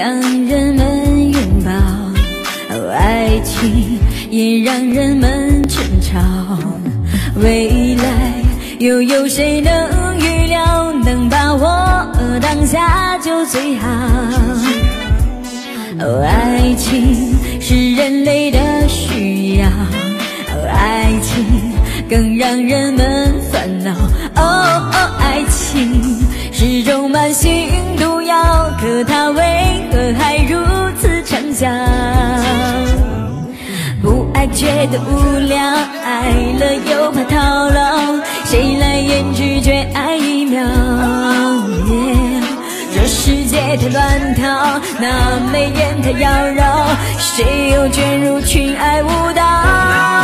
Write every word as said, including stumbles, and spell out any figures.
让人们拥抱，爱情也让人们争吵。未来又有谁能预料，能把握当下就最好。爱情是人类的需要，爱情更让人们烦恼。哦哦，爱情是种慢性毒药，可它为何还如此畅销？不爱觉得无聊，爱了又怕套牢，谁来研拒绝爱一秒？ yeah, 这世界太乱套，那眉眼太妖娆，谁又卷入群爱舞蹈？